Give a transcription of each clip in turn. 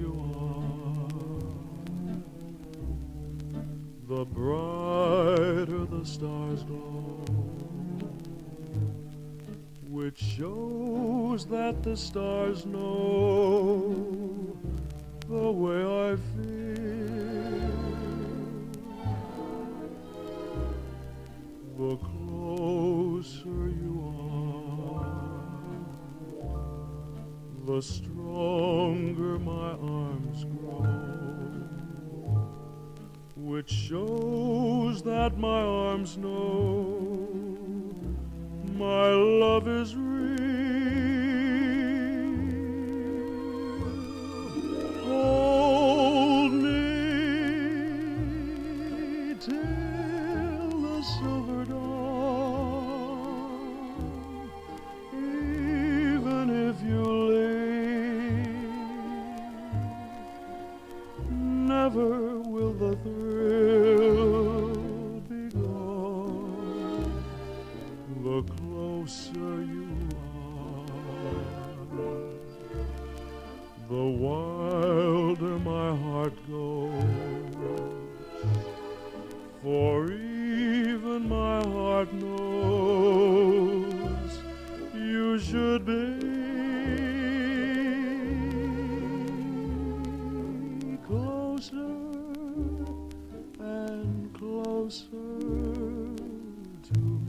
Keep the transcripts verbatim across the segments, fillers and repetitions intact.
you are, the brighter the stars glow, which shows that the stars know the way I feel. The closer you are, the stronger my arms grow, which shows that my arms know my love is real. Hold me till the silver dawn, even if you leave, never will the thrill be gone. The closer you are, the wilder my heart goes, for even my heart knows you should be closer and closer to me.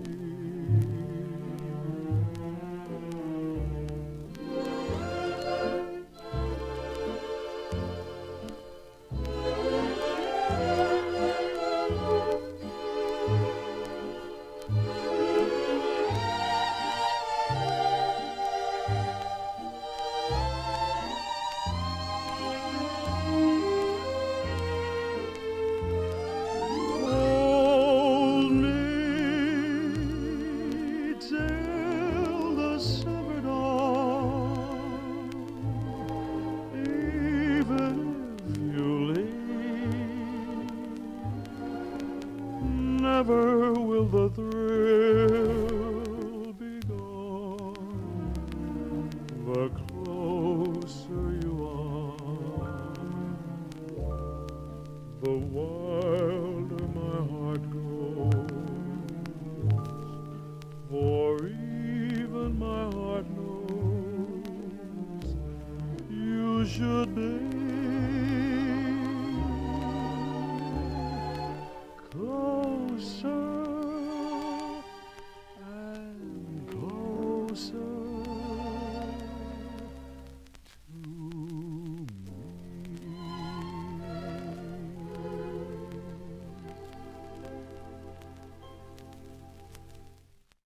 Never will the thrill be gone. The closer you are, the wilder my heart goes, for even my heart knows you should be